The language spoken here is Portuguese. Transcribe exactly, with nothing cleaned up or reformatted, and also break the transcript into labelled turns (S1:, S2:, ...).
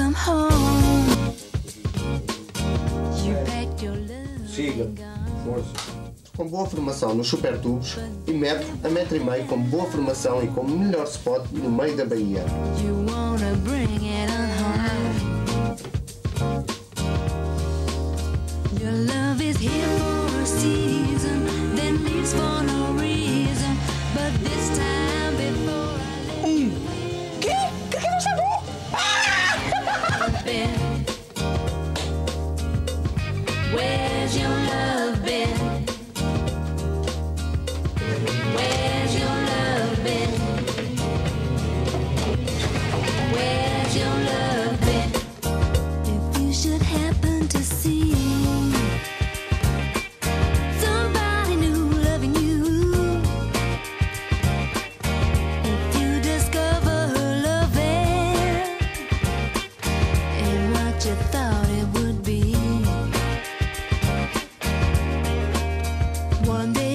S1: Siga. Força. Com boa formação nos supertubos e metro a metro e meio, com boa formação e com o melhor spot no meio da Bahia.
S2: One day